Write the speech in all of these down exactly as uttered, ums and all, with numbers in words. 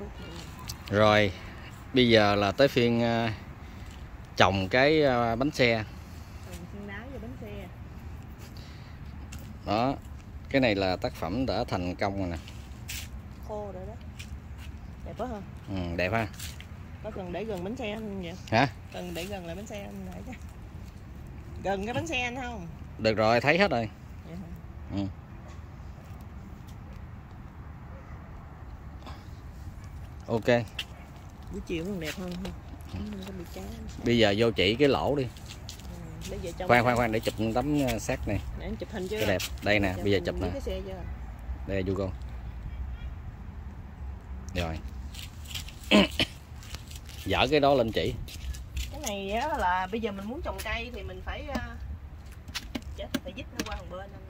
phút. Rồi bây giờ là tới phiên uh, trồng cái uh, bánh xe. Trồng sen đá và bánh xe. Đó, cái này là tác phẩm đã thành công rồi nè. Khô rồi đó. Đẹp quá ha. Ừ, đẹp ha. Có cần để gần bánh xe không vậy? Hả? Cần để gần lại bánh xe anh lại chứ. Gần cái bánh xe anh không? Được rồi, thấy hết rồi. Vậy hả? Ừ. Ok. Buổi chiều còn đẹp hơn không? Ừ. Có bị cháy. Bây giờ vô chỉ cái lỗ đi. Ừ, bây giờ khoan khoan khoan để chụp tấm xác này. Để anh chụp hình chưa? Cái đẹp. Đây nè, bây giờ chụp nè. Cái xe chưa? Đây vô con. Rồi. Dở cái đó lên chỉ. Cái này á là bây giờ mình muốn trồng cây thì mình phải uh... chết phải dít nó qua một bên anh.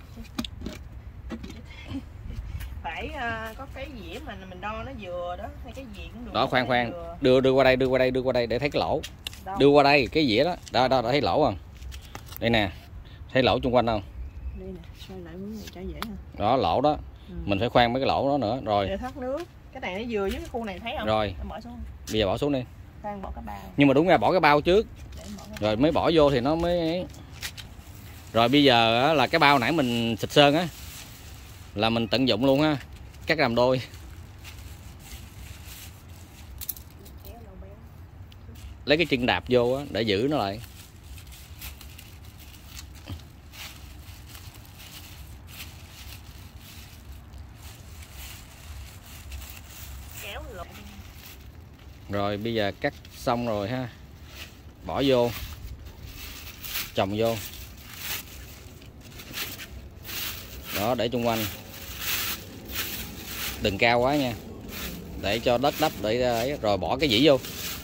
Phải uh, có cái dĩa mà mình đo nó vừa đó, hay cái gì cũng được. Đó, khoan khoan, đưa đưa qua đây, đưa qua đây, đưa qua đây để thấy cái lỗ. Đâu? Đưa qua đây cái dĩa đó. Đó đó, thấy lỗ không? Đây nè. Thấy lỗ xung quanh không? Đây nè, xoay lại hướng này cho dễ ha. Đó, lỗ đó. Ừ. Mình phải khoan mấy cái lỗ đó nữa. Rồi. Để thoát nước. Cái này nó vừa với cái khu này thấy không? Rồi. Bỏ xuống. Bây giờ bỏ xuống đi. Khoan bỏ cái bao. Nhưng mà đúng ra bỏ cái bao trước. Để bỏ cái rồi mới bỏ vô thì nó mới. Rồi bây giờ là cái bao nãy mình xịt sơn á là mình tận dụng luôn ha, cắt làm đôi. Lấy cái chân đạp vô á để giữ nó lại. kéo lộn. Rồi bây giờ cắt xong rồi ha, bỏ vô, trồng vô. Đó, để chung quanh, đừng cao quá nha, để cho đất đắp để ấy, rồi bỏ cái dĩ vô.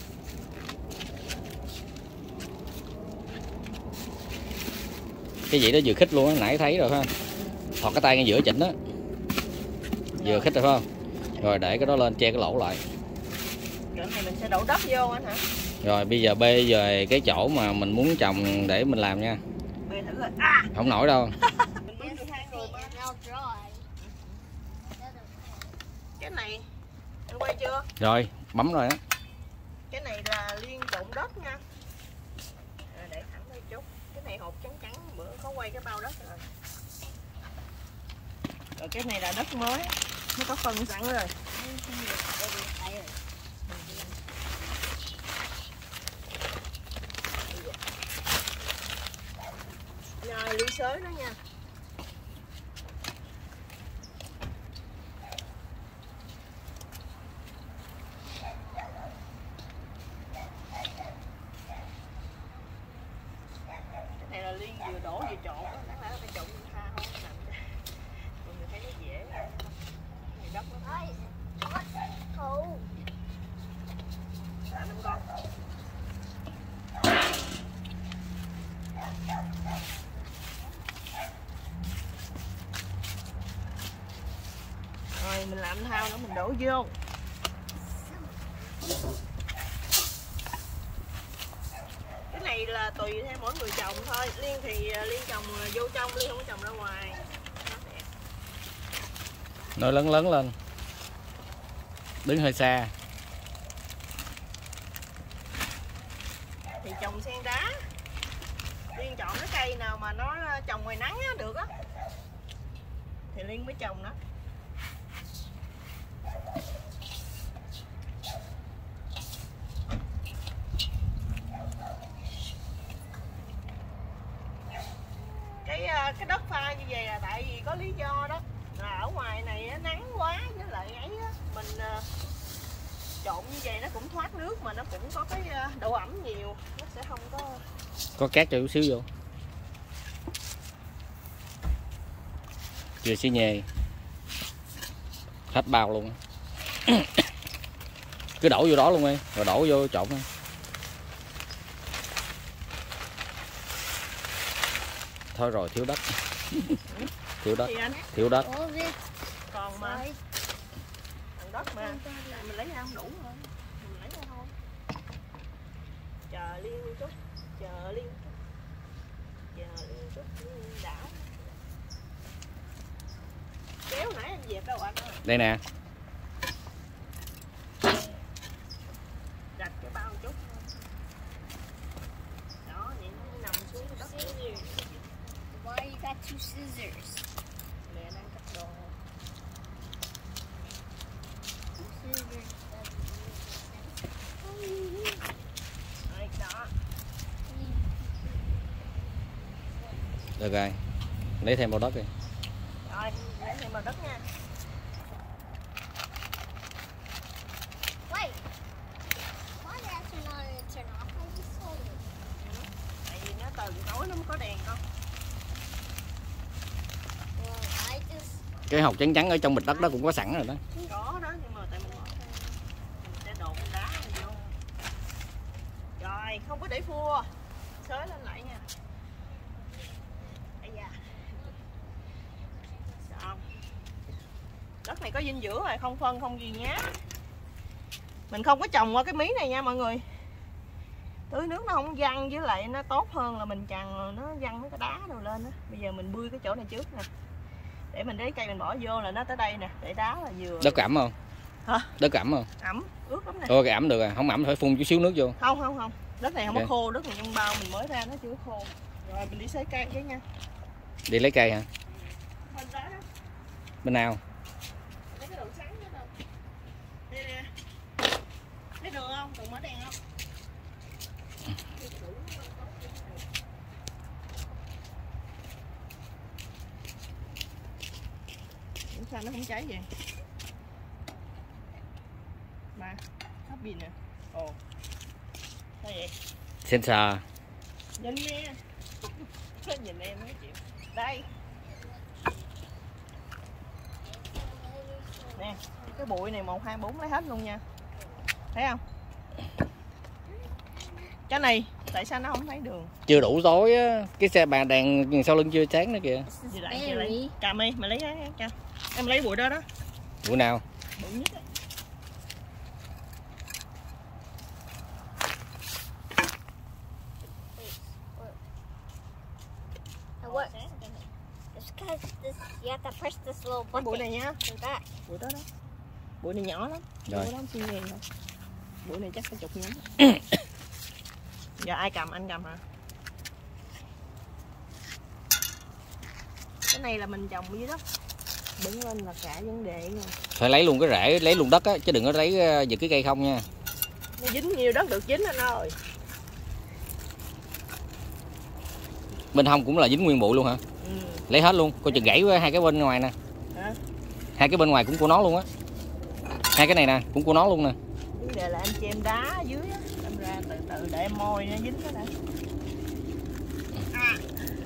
Cái dĩ đó vừa khít luôn á, nãy thấy rồi ha, thọt cái tay ngay giữa chỉnh đó, vừa khít rồi phải không? Rồi để cái đó lên che cái lỗ lại. Chỗ này mình sẽ đổ đất vô anh hả? Rồi bây giờ bê về cái chỗ mà mình muốn trồng để mình làm nha. Bê thử rồi. À! Không nổi đâu. Cái này anh quay chưa? Rồi bấm rồi á. Cái này là liên trộn đất nha. À, để thẳng đây chút. Cái này hột trắng trắng bữa có quay cái bao đất rồi. Rồi cái này là đất mới, nó có phân sẵn rồi. Rồi ly xới đó nha. Cái này là liên vừa đổ vừa trộn đó, đáng lẽ phải trộn tha không làm cho mọi người thấy nó dễ. Này đất nó thôi. Là năm con. Rồi mình làm thao nữa mình đổ vô. Cái này là tùy theo mỗi người trồng thôi. Liên thì Liên trồng vô trong, Liên không có trồng ra ngoài. Nó lớn lớn lên, đứng hơi xa. Thì trồng sen đá, Liên chọn cái cây nào mà nó trồng ngoài nắng á, được á thì Liên mới trồng nó. Cái cái đất pha như vậy là tại vì có lý do đó, là ở ngoài này nắng quá với lại ấy á, mình trộn như vậy nó cũng thoát nước mà nó cũng có cái độ ẩm nhiều, nó sẽ không có có cát cho chút xíu vô. Vừa xí nhê hết bao luôn. Cứ đổ vô đó luôn đi, rồi đổ vô trộn đi. Thôi rồi thiếu đất. Thiếu đất, thiếu đất. Còn mà thằng đất mà mình lấy ra không đủ rồi, mình lấy ra thôi. Chờ Liên chút, chờ Liên chút, chờ Liên chút đảo. Kéo nãy anh dẹp đâu anh ơi. Đây nè. scissors. Mẹ đang cắt đồ. Two scissors. Đây, đó. Được rồi, lấy thêm bao đất đi. Rồi, lấy thêm vào đất nha. Wait. Why did I turn on and turn off? I just told you. Tại vì nó từ tối nó mới có đèn con. Well, I just. Cái hột trắng trắng ở trong bịch đất đó cũng có sẵn rồi đó. Có đó, nhưng mà tại mình mình sẽ đổ con đá này vô. Rồi, không có để phua. Xới lên lại nha. Ây da. Xong. Đất này có dinh dưỡng rồi, không phân không gì nhá. Mình không có trồng qua cái mí này nha mọi người. Tưới nước nó không văng, với lại nó tốt hơn là mình tràn rồi nó văng mấy cái đá đồ lên á. Bây giờ mình bươi cái chỗ này trước nè. Để mình lấy cây mình bỏ vô là nó tới đây nè, để đá là vừa. Đất ẩm không? Hả? Đất ẩm không? Ẩm, ướt lắm nè. Thôi cái ẩm được rồi, không ẩm phải phun chút xíu nước vô. Không không không. Đất này không Okay. có khô, đất này trong bao mình mới ra nó chưa khô. Rồi mình đi xới cây chứ nha. Đi lấy cây hả? Bên đó đó. Bên nào? Lấy cái đồ sắn đó đâu. Đây nè. Thấy được không? Còn mở đèn không? Ủa sao nó không cháy vậy? Mà, hết pin nè. Ồ. Sao vậy? Sensor. Nhìn nè. Nhìn em mới chịu. Đây. Nè, cái bụi này một hai bốn lấy hết luôn nha. Thấy không? Cái này tại sao nó không thấy đường? Chưa đủ tối á, cái xe bàn đèn sau lưng chưa sáng nữa kìa. Gì lại chưa lấy? Cà mi mày lấy cái cho. Em lấy bụi đó đó. Bụi nào? Bụi nhất á. Now what? It's because this, you have to press this little Cái button bụi này nha. in back. Bụi đó đó. Bụi này nhỏ lắm. Rồi. Bụi đó không xin ngàn đâu. Bụi này chắc phải chục nhánh. Giờ ai cầm, anh cầm hả? Cái này là mình trồng dưới đất. Đứng lên là cả vấn đề nha. Phải lấy luôn cái rễ, lấy luôn đất á, chứ đừng có lấy giật cái cây không nha. Nó dính nhiều đất được dính anh ơi. Bên hông cũng là dính nguyên bụi luôn hả? Ừ. Lấy hết luôn, coi chừng gãy hai cái bên ngoài nè. Hả? Hai cái bên ngoài cũng của nó luôn á. Hai cái này nè, cũng của nó luôn nè. Vấn đề là em chêm đá ở dưới á, em ra từ từ để em môi nó dính cái đã. À.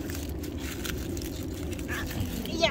À. Đi vào.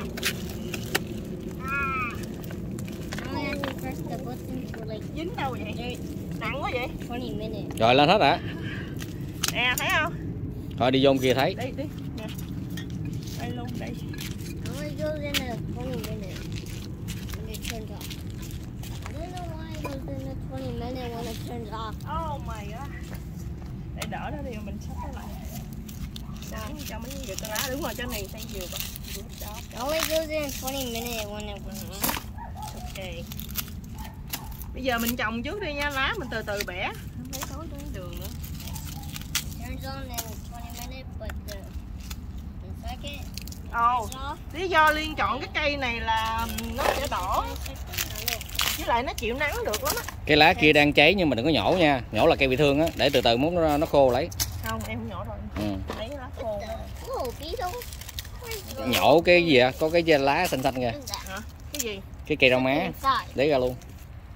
À. I'm gonna have to press the button for like Dính đâu vậy? Nặng quá vậy? twenty minutes. Rồi lên hết hả? Nè thấy không? Thôi đi vô kia thấy. Đi đi nè. Đây luôn đây. It only goes in a twenty minutes when it turns off. I don't know why it goes in a twenty minute when it turns off. Oh my god. Để đỡ nó đi mình sắp nó lại. Sẵn cho mấy giật cái lá, đúng rồi, cho này xây dừa con. Đó. It only goes in a twenty minute when it was on. Ok. Bây giờ mình trồng trước đi nha, lá mình từ từ bẻ. Không thấy tối tới đường nữa. Turns on in twenty minutes, but the, the second Ồ, it's off. lý do Liên chọn cái cây này là nó sẽ đỏ, với lại nó chịu nắng được lắm á. Cái lá kia đang cháy nhưng mà đừng có nhổ nha. Nhổ là cây bị thương á, để từ từ muốn nó, nó khô lấy. Không, em không nhỏ rồi. Ừ. Lấy cái lá khô đó. Oh, beetle. Nhổ cái gì ạ? Có cái lá xanh xanh kìa. What is that? Hả? Cái gì? Cái cây rau má. Inside. Lấy ra luôn.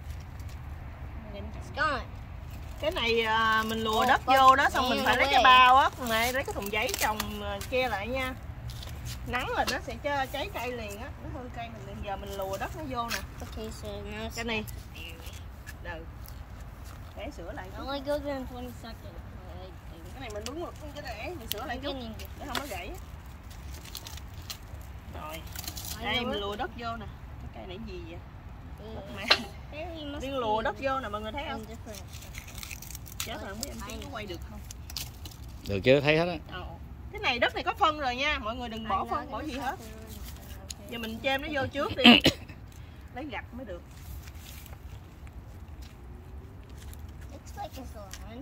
It's gone. Cái này à, mình lùa Ồ, đất có- vô đó, xong mình nghe phải lấy quê. cái bao á, này lấy cái thùng giấy trồng à, che lại nha. Nắng là nó sẽ cho cháy cây liền á, nó hư cây mình liền. Giờ mình lùa đất nó vô nè. Okay, so now it's Cái này. Đừng. Để sửa lại. It only goes in twenty seconds. Cái này mình đúng rồi, cái để mình sửa lại I'm chút getting it. để không nó gãy á. Rồi. Đây mình lùa đất vô nè. Cái cây này gì vậy? Đất mẹ. Apparently it must Liên be lùa đất vô nè, mọi người thấy không? in different. Chết rồi, không biết em có quay được không? Được chưa? Thấy hết á. Ờ. Cái này đất này có phân rồi nha, mọi người đừng bỏ phân, bỏ gì hết. Giờ mình chêm nó vô trước đi. Lấy gạch mới được. Looks like it's on.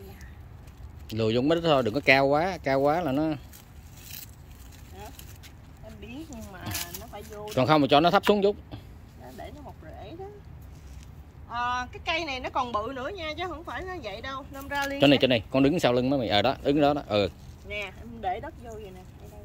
Lùi vô mấy đứa thôi, đừng có cao quá, cao quá là nó biết nhưng mà nó phải vô. Còn không mà cho nó thấp xuống chút. Đó, để nó mọc rễ đó. À, cái cây này nó còn bự nữa nha chứ không phải nó vậy đâu. Năm ra Liên. Trên này trên này, con đứng sau lưng mấy mày. Ờ đó, đứng đó đó. Ừ. Nè, em để đất vô vậy nè. Đây, đây.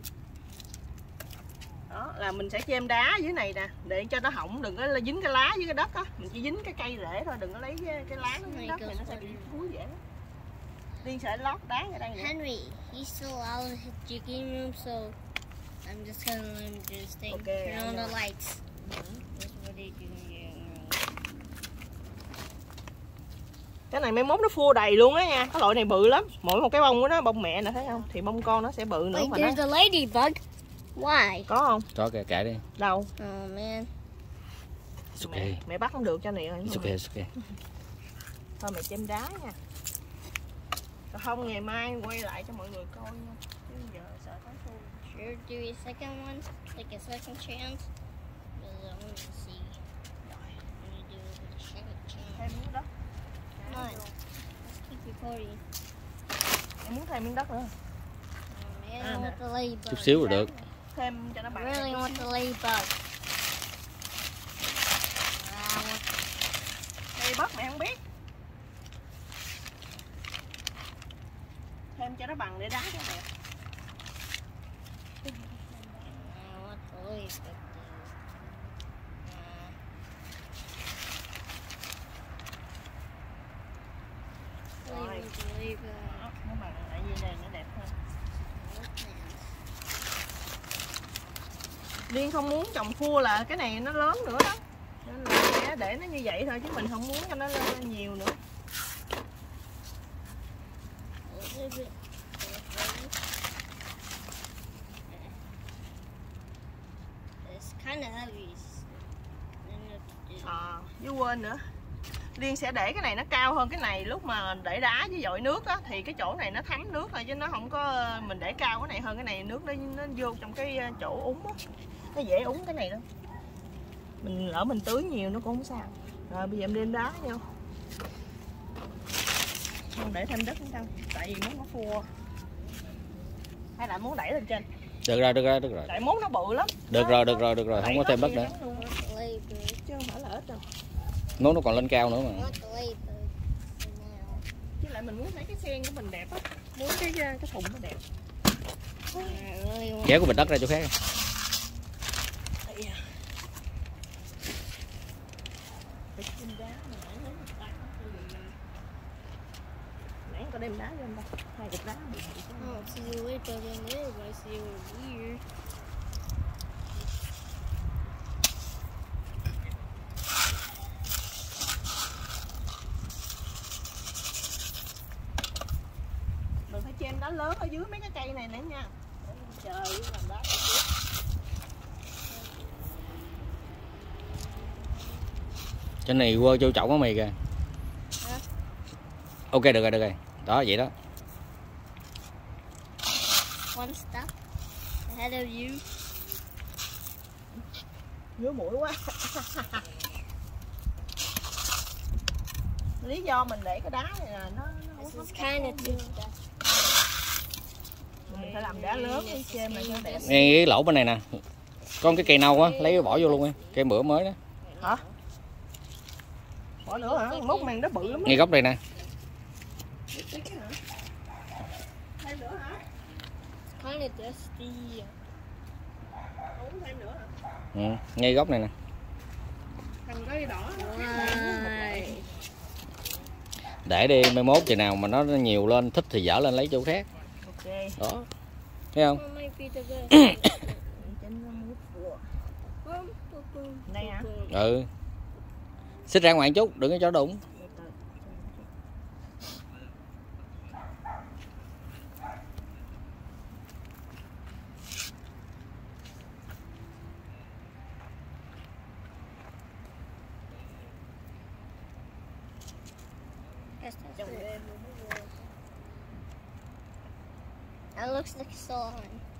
Đó là mình sẽ chêm đá dưới này nè để cho nó hỏng, đừng có dính cái lá với cái đất á, mình chỉ dính cái cây rễ thôi, đừng có lấy cái, cái lá nó dưới đất thì nó sẽ bị thúi dễ. Liên sẽ lót đá ở đây nè. Henry, he's still out of his chicken room, so I'm just gonna let him do his thing. Okay, Turn on I the know. lights. That's what they do. Cái này mai mốt nó phua đầy luôn á nha, cái loại này bự lắm, mỗi một cái bông của nó bông mẹ nè thấy không, thì bông con nó sẽ bự nữa. Wait, mà there's nó... a ladybug. Why? Có không? Có kìa, kệ đi. Đâu? Oh man. It's Mẹ, okay. mẹ bắt không được cho này rồi. It's okay, it's okay. Thôi mẹ chêm đá nha. Còn không ngày mai quay lại cho mọi người coi nha. Chứ giờ sợ có phun. Sure, do a second one, like a second chance. Because I want to see. Rồi, I'm gonna do a second chance. thêm miếng đất. Come on, let's keep recording. Em muốn thêm miếng đất nữa. Oh man, I Ah, want the ladybug. Chút xíu là được. Thêm cho nó I bằng. really want the ladybug. I want Đây bớt mẹ không biết. Thêm cho nó bằng để đá cho mẹ. I want the ladybug. Uh, Rồi. ladybug, the ladybug. Đó, nó bằng lại như này nó đẹp hơn. Liên không muốn trồng cua là cái này nó lớn nữa đó, nên là sẽ để nó như vậy thôi chứ mình không muốn cho nó lên nhiều nữa. It's kind of heavy. À, với quên nữa, Liên sẽ để cái này nó cao hơn cái này, lúc mà để đá với dội nước á thì cái chỗ này nó thấm nước thôi chứ nó không có, mình để cao cái này hơn cái này nước nó nó vô trong cái chỗ úng á, nó dễ úng cái này đó. Mình lỡ mình tưới nhiều nó cũng không sao. Rồi bây giờ em đem đá vô. Không để thêm đất nữa đâu, tại vì muốn nó phua. Hay là muốn đẩy lên trên? Được rồi, được rồi, được rồi. Tại mốt nó bự lắm. Được rồi, được rồi, được rồi, không có thêm đất nữa. Chứ không phải là ít đâu. Nốt nó còn lên cao nữa I mà. want the ladybug for now. Chứ lại mình muốn thấy cái sen của mình đẹp á, muốn cái cái thùng nó đẹp. I really want. Kéo cái bịch đất ra chỗ khác. Đây à. Để chim đá mà nãy lấy một tay nó hơi bị- nãy có đem đá vô không ta? Hai cục đá bị bị I don't see the ladybug in there, but I see it over here. mình phải chêm đá lớn ở dưới mấy cái cây này nữa nha. Để mình chờ với làm đá cho tiếp. Trên này quơ vô chậu của mày kìa. Hả? Ok, được rồi, được rồi. Đó, vậy đó. One step ahead of you. Ngứa mũi quá. Lý do mình để cái đá này là nó, nó This không is có kind of vô. too stuff. Mình phải làm đá lớn để chêm này cho đẹp. Ngay cái lỗ bên này nè. Con cái cây nâu á, lấy cái bỏ vô luôn đi. Cây bữa mới đó. Hả? Bỏ nữa hả? Mốt màn nó bự lắm á. Ngay góc đây nè. Thêm nữa hả? Kind of dusty. Uống thêm nữa hả? Ừ, ngay góc này nè. Thằng cái đỏ nó khác Why? bạn với một loại. Để đi mai mốt chừng nào mà nó nhiều lên thích thì dở lên lấy chỗ khác. Ok. Đó. Thấy không? That might be the best. Trên nó muốn vừa. Đây hả? Ừ. Xích ra ngoài chút, đừng có cho đụng. Yes, that's it. That looks like salon.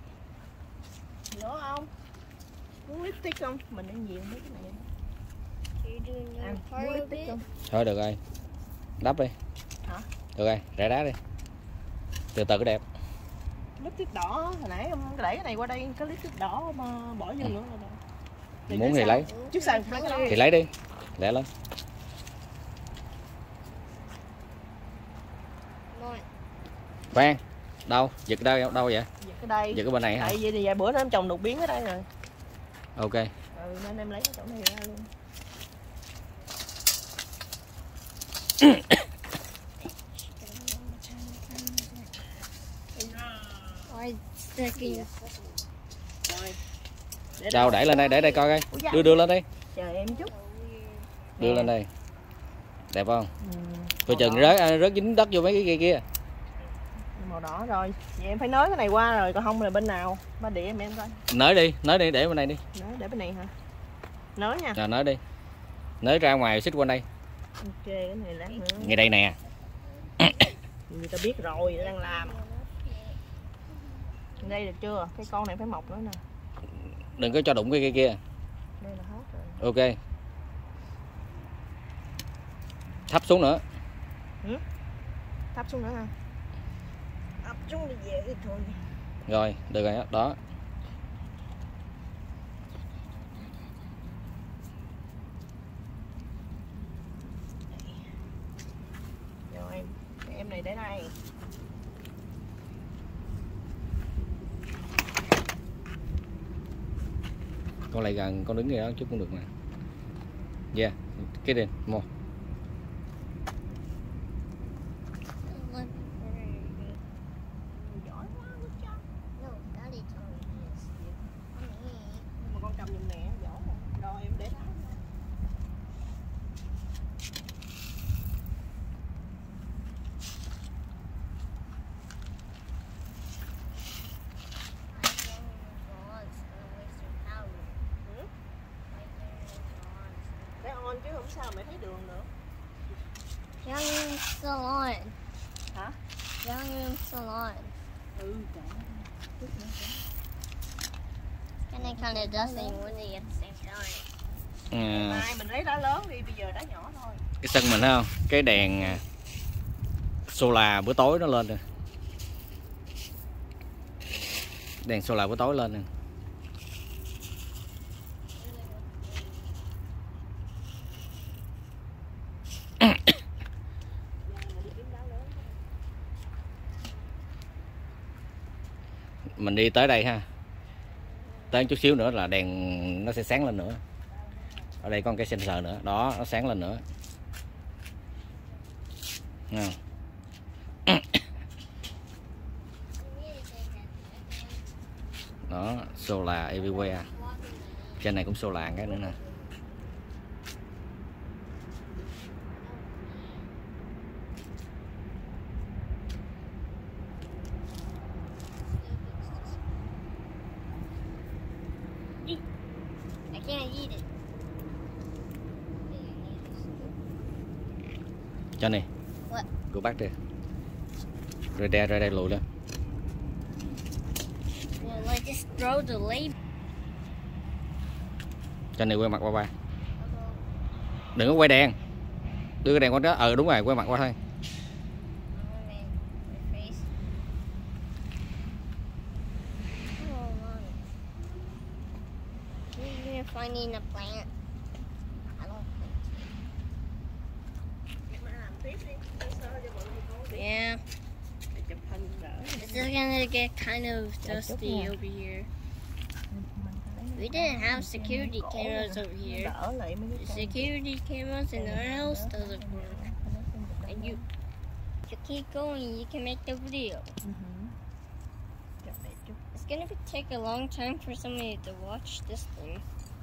Nữa không? Muốn lipstick không? Mình ăn nhiều mấy cái này. You're doing À, your part muốn of lipstick it. không? Thôi được rồi. Đắp đi. Hả? Được rồi, rải đá đi. Từ từ cái đẹp. lít tiết đỏ hồi nãy em đẩy cái này qua đây cái lít tiết đỏ mà bỏ vô nữa là được. Muốn thì lấy. Trước sau lấy cái đó. Thì lấy đi. Lẹ lên. Khoan. Đâu? Giật đâu đâu vậy? Giật cái đây. Giật cái bên này hả? Tại vì thì vài bữa nữa em trồng đột biến ở đây rồi. Ok. Ừ, nên em lấy cái chỗ này ra luôn. Rồi. Đâu đẩy lên đây, để đây coi coi. Đưa đưa lên đây. Chờ em chút. Đưa lên đây. Đẹp không? Ừ. Coi chừng rớt rớt dính đất vô mấy cái kia kia. Màu đỏ rồi. Vậy em phải nới cái này qua rồi, còn không là bên nào? Ba đĩa em em coi. Nới đi, nới đi để bên này đi. Nới để bên này hả? Nới nha. Rồi nới đi. Nới ra ngoài xích quanh đây. Ok, cái này lát nữa. Ngay đây nè. Người ta biết rồi, đang làm. Đây được chưa? Cái con này phải mọc nữa nè. Đừng có cho đụng cái kia kia. Đây là hết rồi. Ok. Thấp xuống nữa. Ừ? Thấp xuống nữa ha. Thấp xuống đi về đi thôi. Rồi, được rồi đó. Rồi em, em này để đây. Con lại gần, con đứng ngay đó chút cũng được nè. Yeah, cái đi, mua. Giỏi quá, mà con cầm giùm mẹ, giỏi rồi. Rồi em để đó. Để on chứ không sao mẹ thấy đường nữa. Young room still on. Hả? Young room still on. Ừ, trời. And then kind of dusty and windy at the same time. À, Mai mình lấy đá lớn đi, bây giờ đá nhỏ thôi. cái sân mình thấy không? Cái đèn solar bữa tối nó lên rồi. Đèn solar bữa tối lên nè. Mình đi tới đây ha, tới chút xíu nữa là đèn nó sẽ sáng lên nữa. Ở đây có cái sensor nữa đó, nó sáng lên nữa. Nào. Đó, solar everywhere. Trên này cũng solar cái nữa nè. I can't eat it. Cho này. What? Go back there. Rồi đây, rồi đây lùi lên. Well, I just throw the label. Cho này quay mặt qua ba. Đừng có quay đèn. Đưa cái đèn qua đó. Ờ đúng rồi, quay mặt qua thôi. Finding a plant. I don't think. Yeah. This is gonna get kind of dusty over here. We didn't have security cameras over here. The security cameras in our house doesn't work. And you, if you keep going, you can make the video. It's gonna be, take a long time for somebody to watch this thing.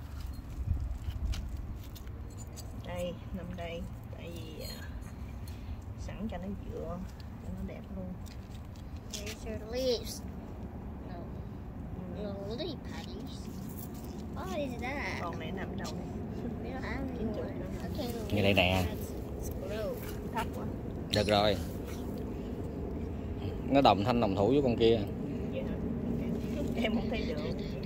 Đây, nằm đây. Tại vì à, sẵn cho nó dựa, cho nó đẹp luôn. There's your leaves. No. No leaf patties. What is that? Con này nằm đâu này? We don't have any more. Okay. Ngay đây nè. It's gross. Thấp quá. Được rồi. Nó đồng thanh đồng thủ với con kia. Vậy hả? Okay. Em không thấy được.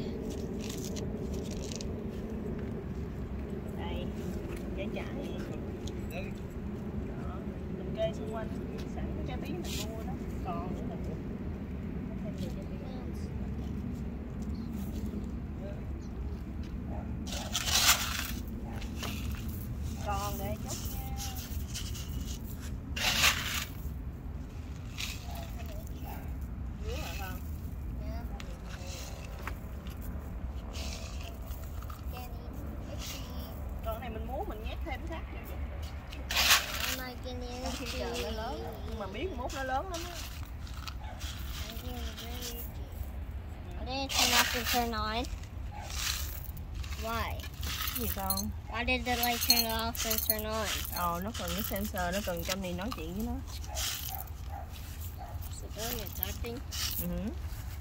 Đây, trái chạy. Đó, mình kê xung quanh. Sẵn cái trái tí mình mua đó. Còn nữa là Còn để chút nha. Dứa hả con? Con này mình muốn mình nhét thêm sắt vô vậy. Khi chờ nó lớn, nhưng mà biết mốt nó lớn lắm á. I didn't turn off and turn on. Why? Gì con? Why did the light turn off and turn on? Ờ, nó cần cái sensor, nó cần trong này nói chuyện với nó. So go you're talking. Ừ.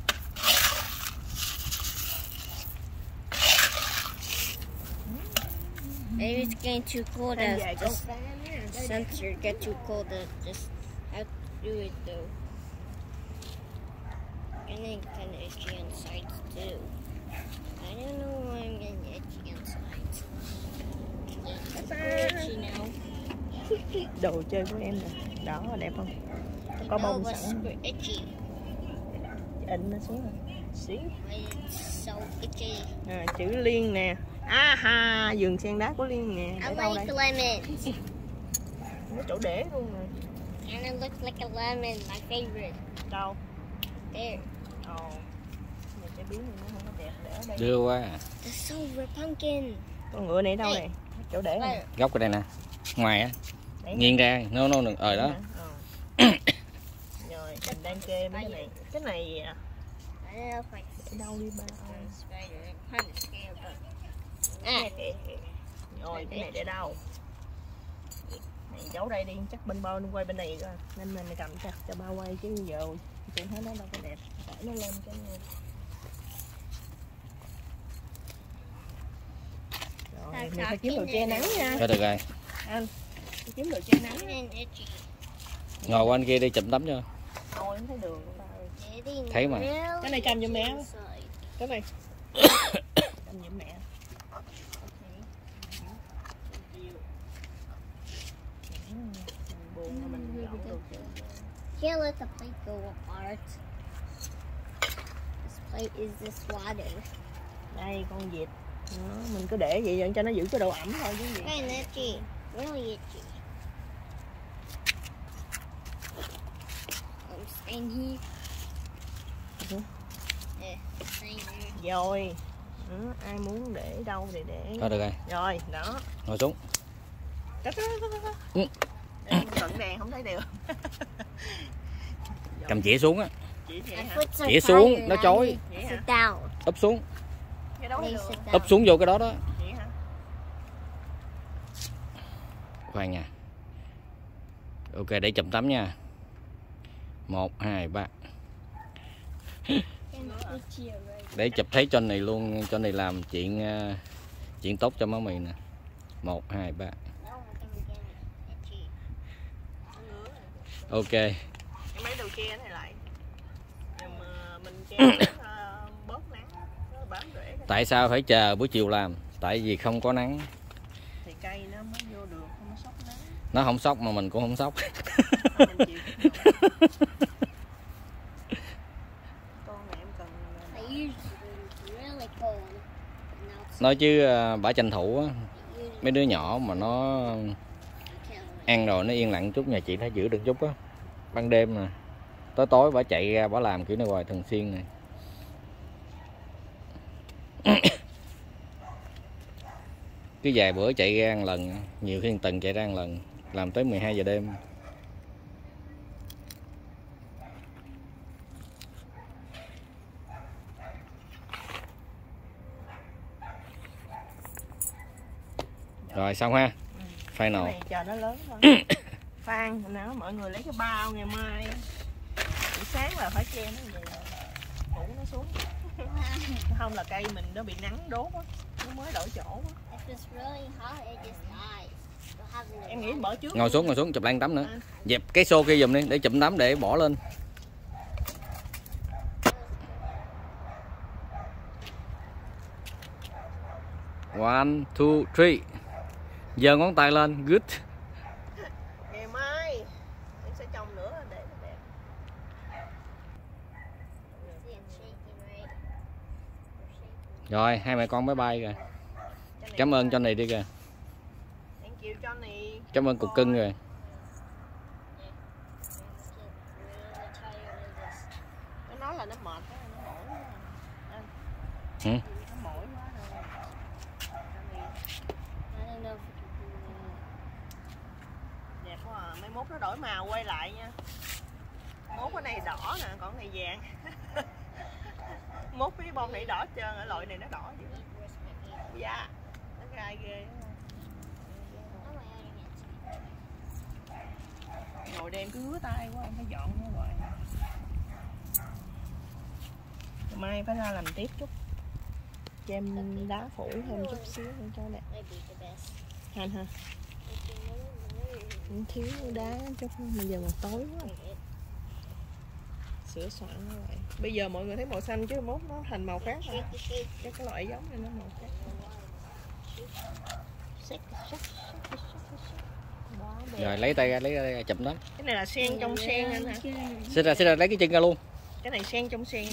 Maybe it's getting too cold Thêm as vài the con cá nha. sensor get too cold to just have to do it though. And then kind of itchy on sides too. I don't know why I'm getting itchy on sides. It's itchy now. Đồ chơi của em nè. Đó, đẹp không? Có No, bông but sẵn. super itchy. In nó xuống rồi. Xíu. Why it's so itchy. À, chữ Liên nè. À ha, vườn sen đá của Liên nè. I Để đâu đây? like lemons. Có chỗ để luôn rồi. And it looks like a lemon, my favorite. Đâu? There. Ồ. Mình sẽ biến nó không có đẹp để ở đây. Đưa qua The silver pumpkin. Con ngựa này đâu Đây. này? Chỗ để này. Where? góc ở đây nè, ngoài á, Để nghiêng ra, nó nó ờ đó. Ờ. Rồi, mình đang kê mấy cái này. Cái này à, I don't know if I để đâu đi ba ơi. spider. I'm kind of scared, but À. Rồi, cái này để đâu? Này giấu đây đi, chắc bên bao quay bên này cơ. Nên mình cầm chặt cho bao quay chứ giờ chị thấy nó đâu có đẹp. Để nó lên cái rồi, mình phải kiếm đồ che nắng nha. Thôi được rồi, Anh, phải kiếm đồ che nắng. I'm getting itchy. ngồi qua anh kia đi chụm tấm cho. Thôi không thấy đường của ba ơi. Getting Thấy mà. really Cái này cầm giùm mẹ. inside. Cái này. Cầm giùm mẹ. Buồn mà mình dọn được chứ. Can't let the plate go apart. This plate is this water. Đây con vịt. Đó, mình cứ để vậy cho nó giữ cái độ ẩm thôi chứ gì. Kind of itchy. Really itchy. I'm staying here. Ừ. Yeah, staying here. Rồi. Đó, ai muốn để đâu thì để. Thôi được rồi, Rồi, đó. ngồi xuống. Cắt cắt cắt cắt. Ừ. Để cận đèn không thấy được. Cầm chĩa xuống á, Chỉ vậy My hả? foot's so chĩa xuống, tired, nó I chói. need to Sit down. Úp xuống, Cái đó I need được. to sit down. úp xuống vô cái đó đó. Vậy hả? Khoan nha. Ok, để chụm tấm nha. Một, hai, ba. Kind of itchy already. Để chụp thấy cho này luôn, cho này làm chuyện ờ, chuyện tốt cho má mì nè. Một, hai, ba. No, I'm getting itchy. Ok, Em lấy đồ che này lại. Nhưng mà mình che uh, bớt nắng, nó bám rễ. tại sao phải chờ buổi chiều làm? Tại vì không có nắng. Thì cây nó mới vô được, không có sốc nắng. Nó không sốc mà mình cũng không sốc. Thôi mình chịu cũng được. Con này em cần I usually it's really cold. But now it's Nói chứ ờ, bả tranh thủ á, usually mấy đứa nhỏ mà nó I can't wait. ăn rồi nó yên lặng chút, nhà chị phải giữ được chút á. Ban đêm nè, tối tối bả chạy ra bả làm kiểu này hoài thường xuyên này. Cứ vài bữa chạy ra một lần, nhiều khi một tuần chạy ra một lần, làm tới mười hai giờ đêm. Rồi xong ha. cái Final. này chờ nó lớn thôi. Phan hồi nào mọi người lấy cái bao ngày mai. Buổi sáng là phải che nó vậy là phủ nó xuống. Không là cây mình nó bị nắng đốt á, nó mới đổi chỗ á. If it's really hot, it just dies. We'll have it Em nghĩ bỏ trước. Ngồi xuống, ngồi xuống chụp lan tấm nữa. Dẹp cái xô kia giùm đi để chụm tấm để bỏ lên. One, two, three. Giơ ngón tay lên, good. Ngày mai em sẽ trồng nữa để nó đẹp. Rồi hai mẹ con bye bye kìa. Cảm ơn Johnny đi kìa. Thank you Johnny. Cảm ơn cục cưng rồi. Nó nói là nó mệt đó, nó mỏi quá. Ừ. Nó mỏi quá rồi. Đẹp quá à. Mai mốt nó đổi màu quay lại nha. Mốt cái này đỏ nè, còn cái này vàng. Mốt cái bông này đỏ trơn, ở loại này nó đỏ vậy. Dạ. Nó gai ghê. Ngồi đây em cứ ngứa tay quá, em phải dọn nó hoài. Mai phải ra làm tiếp chút. Cho em đá phủ thêm chút xíu nữa cho đẹp. Hành hả? Không thiếu đá chút, bây giờ mà tối quá. Sửa soạn nó vậy. Bây giờ mọi người thấy màu xanh chứ mốt nó thành màu khác rồi. Cái cái loại giống này nó màu khác. Rồi lấy tay ra, lấy tay ra chụp nó. Cái này là sen trong sen anh hả? Xích ra, xích ra lấy cái chân ra luôn. Cái này sen trong sen.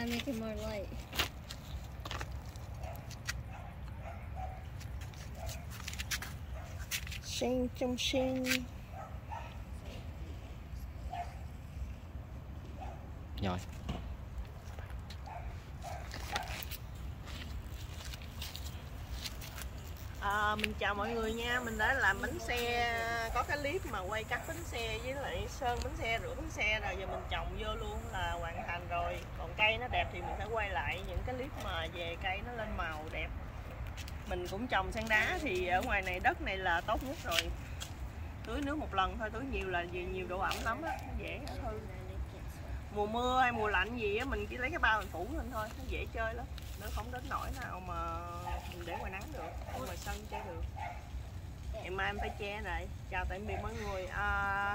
Sen trong sen. Rồi. À, mình chào mọi người nha, mình đã làm bánh xe, có cái clip mà quay cắt bánh xe với lại sơn bánh xe, rửa bánh xe rồi giờ mình trồng vô luôn là hoàn thành rồi. Còn cây nó đẹp thì mình phải quay lại những cái clip mà về cây nó lên màu đẹp. Mình cũng trồng sen đá thì ở ngoài này đất này là tốt nhất rồi. Tưới nước một lần thôi, tưới nhiều là vì nhiều độ ẩm lắm á, nó dễ hư. Mùa mưa hay mùa lạnh gì á mình chỉ lấy cái bao mình phủ lên thôi, nó dễ chơi lắm. Nó không đến nỗi nào mà mình để ngoài nắng được, ở ngoài sân chơi được. Ngày mai em phải che này. Chào tạm biệt mọi người. À...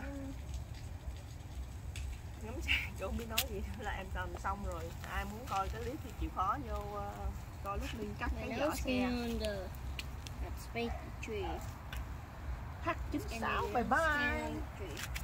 ngắm xe chứ không biết nói gì nữa, là em làm xong rồi. Ai muốn coi cái clip thì chịu khó vô uh, coi lúc Linh cắt cái vỏ xe. H chín sáu, bye bye.